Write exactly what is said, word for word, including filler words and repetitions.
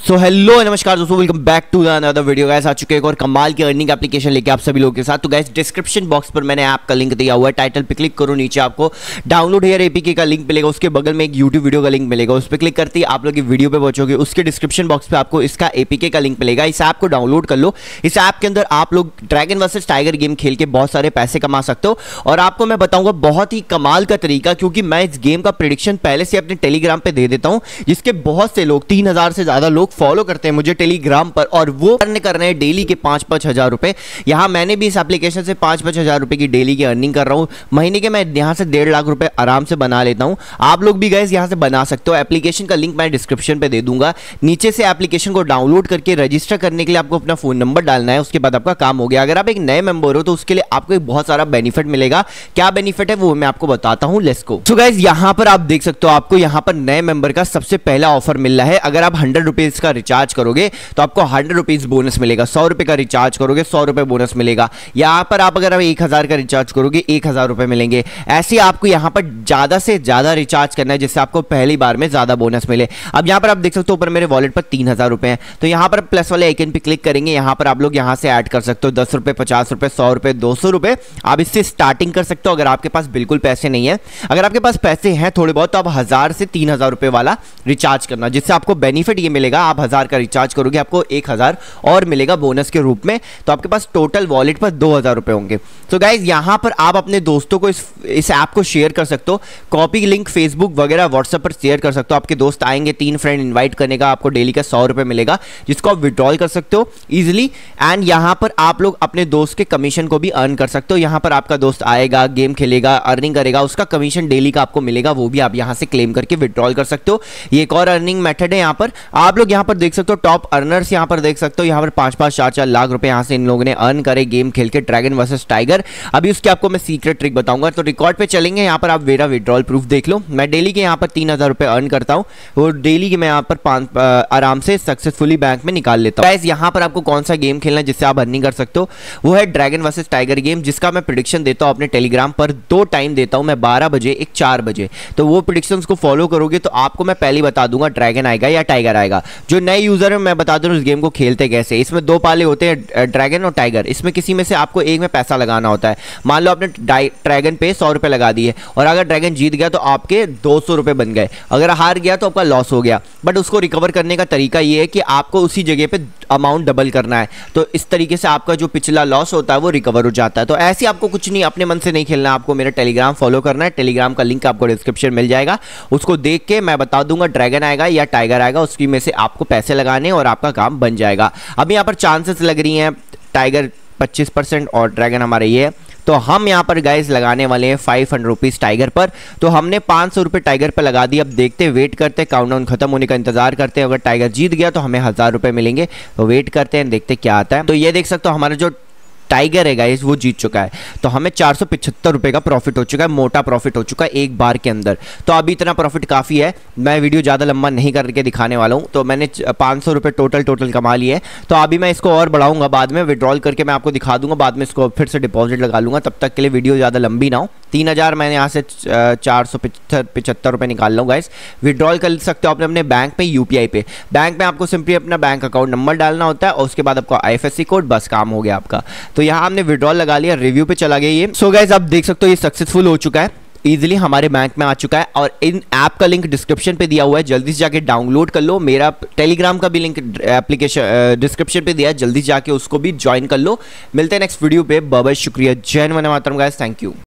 सो hello नमस्कार दोस्तों, welcome back to the another video. Guys आ चुके हैं एक और कमाल की अर्निंग एप्लीकेशन लेके आप सभी लोगों के साथ। तो गाइस डिस्क्रिप्शन बॉक्स पर मैंने ऐप का लिंक दिया हुआ है, टाइटल पे क्लिक करो, नीचे आपको डाउनलोड हेयर एपीके का लिंक मिलेगा, उसके बगल में एक यूट्यूब वीडियो का लिंक मिलेगा, उस पर क्लिक करते ही आप लोग वीडियो पे पहुंचोगे, उसके डिस्क्रिप्शन बॉक्स पे आपको इसका एपीके का लिंक मिलेगा। इस ऐप को डाउनलोड कर लो। इस ऐप के अंदर आप लोग ड्रैगन वर्सेस टाइगर गेम खेल के बहुत सारे पैसे कमा सकते हो। और आपको मैं बताऊंगा बहुत ही कमाल का तरीका, क्योंकि मैं इस गेम का प्रेडिक्शन पहले से अपने टेलीग्राम पे दे देता हूं, जिसके बहुत से लोग तीन हजार से ज्यादा लोग फॉलो करते हैं मुझे टेलीग्राम पर, और वो अर्न कर रहे हैं डेली के पांच पांच हजार रुपए। यहां मैंने भी इस एप्लीकेशन से पांच पांच हजार रुपए की डेली की अर्निंग कर रहा हूं। महीने के मैं यहां से डेढ़ लाख रुपए आराम से बना लेता हूं। आप लोग भी गाइस यहां से बना सकते हो। एप्लीकेशन का लिंक मैं डिस्क्रिप्शन पे दे दूंगा। नीचे से एप्लीकेशन को डाउनलोड करके रजिस्टर करने के लिए आपको अपना फोन नंबर डालना है, उसके बाद आपका काम हो गया। अगर आप एक नए मेंबर हो तो उसके लिए आपको एक बहुत सारा बेनिफिट मिलेगा। क्या बेनिफिट है वो मैं आपको बताता हूं, लेट्स गो। सो गाइस यहां पर आप देख सकते हो, आपको यहां पर नए मेंबर का सबसे पहला ऑफर मिल रहा है। अगर आप हंड्रेड रुपीज का रिचार्ज करोगे तो आपको हंड्रेड रुपीज बोनस मिलेगा। सौ रुपए का रिचार्ज करोगे सौ रुपए बोनस मिलेगा। यहां पर आप अगर आप एक हजार का रिचार्ज करोगे एक हजार रुपए मिलेंगे। ऐसे आपको यहां पर ज्यादा से ज्यादा रिचार्ज करना है जिससे आपको पहली बार में ज्यादा बोनस मिले। अब यहां पर आप देख सकते हो ऊपर मेरे वॉलेट पर तीन हजार रुपए हैं, तो यहां पर प्लस वाले आइकन पे क्लिक करेंगे। यहां पर आप लोग यहां से ऐड कर सकते हो दस रुपए, पचास रुपए, सौ रुपए, दो सौ रुपए। आप इससे स्टार्टिंग कर सकते हो अगर आपके पास बिल्कुल पैसे नहीं है। अगर आपके पास पैसे हैं थोड़े बहुत तो आप हजार से तीन हजार रुपए वाला रिचार्ज करना, जिससे आपको बेनिफिट ये मिलेगा, आप हजार का रिचार्ज करोगे आपको एक हजार और मिलेगा बोनस के रूप में। तो आपके पास टोटल वॉलेट पर दो हजार रुपए होंगे। तो गाइज यहां पर आप अपने दोस्तों को इस इस ऐप को शेयर कर सकते हो। कॉपी लिंक फेसबुक वगैरह व्हाट्सएप पर शेयर कर सकते हो। आपके दोस्त आएंगे, तीन फ्रेंड इनवाइट करने का, आपको डेली का सौ रुपए मिलेगा, जिसको आप विड्रॉल कर सकते हो इजिली। एंड यहां पर आप लोग अपने दोस्त के कमीशन को भी अर्न कर सकते हो। यहां पर आपका दोस्त आएगा, गेम खेलेगा, अर्निंग करेगा, उसका कमीशन डेली का आपको मिलेगा, वो भी आप यहां से क्लेम करके विड्रॉल कर सकते हो। ये एक और अर्निंग मेथड है। यहां पर आप लोग यहां पर देख सकते हो टॉप अर्नर्स, यहां पर देख सकते हो यहां पर पांच पांच चार चार लाख रुपए यहां से इन लोगों ने अर्न करे गेम खेल के ड्रैगन वर्सेस टाइगर। अभी उसके आपको मैं सीक्रेट ट्रिक बताऊंगा। तो रिकॉर्ड पे चलेंगे, यहां पर आप मेरा विड्रॉल प्रूफ देख लो। मैं डेली के यहां पर तीन हजार रुपए अर्न करता हूं, वो डेली के मैं यहां पर पांच आराम से सक्सेसफुली बैंक में निकाल लेता हूं। गाइस यहां पर आपको कौन सा गेम खेलना है जिससे आप अर्निंग कर सकते हो, वो है ड्रैगन वर्सेस टाइगर गेम, जिसका मैं प्रेडिक्शन देता हूं अपने टेलीग्राम पर। दो टाइम देता हूं मैं, बारह बजे एक चार बजे। तो वो प्रेडिक्शंस को फॉलो करोगे तो आपको मैं पहले बता दूंगा ड्रैगन आएगा या टाइगर आएगा। जो नए यूजर है मैं बता दूं इस गेम को खेलते कैसे। इसमें दो पाले होते हैं, ड्रैगन और टाइगर। इसमें किसी में से आपको एक में पैसा लगाना होता है। मान लो आपने ड्रैगन पे सौ रुपए लगा दिए और अगर ड्रैगन जीत गया तो आपके दो सौ रुपए बन गए। अगर हार गया तो आपका लॉस हो गया। बट उसको रिकवर करने का तरीका ये है कि आपको उसी जगह पे अमाउंट डबल करना है। तो इस तरीके से आपका जो पिछला लॉस होता है वो रिकवर हो जाता है। तो ऐसे आपको कुछ नहीं, अपने मन से नहीं खेलना, आपको मेरा टेलीग्राम फॉलो करना है। टेलीग्राम का लिंक आपको डिस्क्रिप्शन मिल जाएगा, उसको देख के मैं बता दूंगा ड्रैगन आएगा या टाइगर आएगा, उसकी में से आपको पैसे लगाने और आपका काम बन जाएगा। अब यहाँ पर चांसेस लग रही हैं टाइगर पच्चीस परसेंट और ड्रैगन हमारे ये है। तो हम यहाँ पर गाइस लगाने वाले हैं फाइव हंड्रेड रुपीज टाइगर पर। तो हमने पाँच सौ रुपये टाइगर पर लगा दिए। अब देखते वेट करते, काउंटडाउन खत्म होने का इंतजार करते हैं। अगर टाइगर जीत गया तो हमें हजार रुपये मिलेंगे। तो वेट करते हैं, देखते क्या आता है। तो ये देख सकते हो हमारा जो टाइगर है गाइस वो जीत चुका है। तो हमें चार सौ पिछहत्तर रुपए का प्रॉफिट हो चुका है, मोटा प्रॉफिट हो चुका है एक बार के अंदर। तो अभी इतना प्रॉफिट काफ़ी है। मैं वीडियो ज़्यादा लंबा नहीं करके दिखाने वाला हूँ। तो मैंने पाँच सौ रुपये टोटल टोटल कमा लिए हैं। तो अभी मैं इसको और बढ़ाऊंगा, बाद में विड्रॉल करके मैं आपको दिखा दूंगा, बाद में इसको फिर से डिपॉजिट लगा लूँगा। तब तक के लिए वीडियो ज़्यादा लंबी ना हो। तीन हज़ार मैंने यहाँ से चार सौ पिछहत्तर पिछहत्तर रुपये निकाल लूँ गाइस। विड्रॉल कर सकते हो अपने अपने बैंक पे, यूपीआई पे। बैंक में आपको सिंपली अपना बैंक अकाउंट नंबर डालना होता है और उसके बाद आपको आईएफएससी कोड, बस काम हो गया आपका। तो यहाँ हमने विड्रॉल लगा लिया, रिव्यू पे चला गया ये। सो गाइस आप देख सकते हो ये सक्सेसफुल हो चुका है, इजीली हमारे बैंक में आ चुका है। और इन ऐप का लिंक डिस्क्रिप्शन पे दिया हुआ है, जल्दी से जाके डाउनलोड कर लो। मेरा टेलीग्राम का भी लिंक एप्लीकेशन डिस्क्रिप्शन पे दिया है, जल्दी जाके उसको भी ज्वाइन कर लो। मिलते हैं नेक्स्ट वीडियो पे। बाय बाय, शुक्रिया, जय हिंद, वंदे मातरम गाइस, थैंक यू।